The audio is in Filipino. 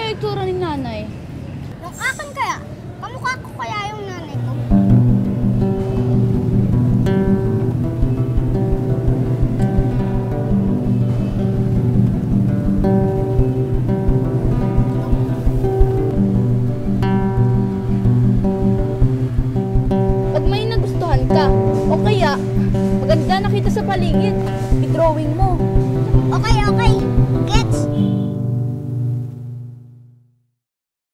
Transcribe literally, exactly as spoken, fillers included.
kaya itsura ni nanay? Yung akin kaya? Kamukha ko kaya yung nanay ko? Pag may nagustuhan ka, o kaya maganda nakita sa paligid, i-drawing mo. Okay, okay. Kaya